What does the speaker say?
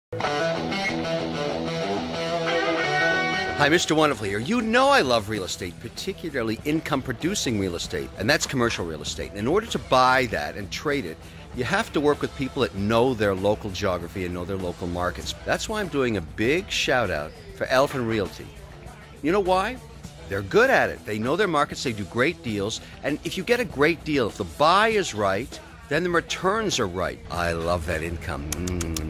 Hi, Mr. Wonderful here. You know I love real estate, particularly income-producing real estate, and that's commercial real estate. And in order to buy that and trade it, you have to work with people that know their local geography and know their local markets. That's why I'm doing a big shout-out for Elifin Realty. You know why? They're good at it. They know their markets, they do great deals, and if you get a great deal, if the buy is right, then the returns are right. I love that income.